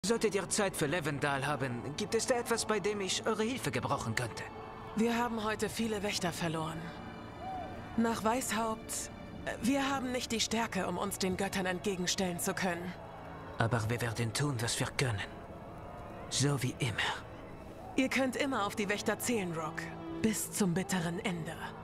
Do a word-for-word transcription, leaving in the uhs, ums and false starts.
Solltet ihr Zeit für Levendal haben, gibt es da etwas, bei dem ich eure Hilfe gebrauchen könnte? Wir haben heute viele Wächter verloren. Nach Weißhaupt... Wir haben nicht die Stärke, um uns den Göttern entgegenstellen zu können. Aber wir werden tun, was wir können. So wie immer. Ihr könnt immer auf die Wächter zählen, Rock. Bis zum bitteren Ende.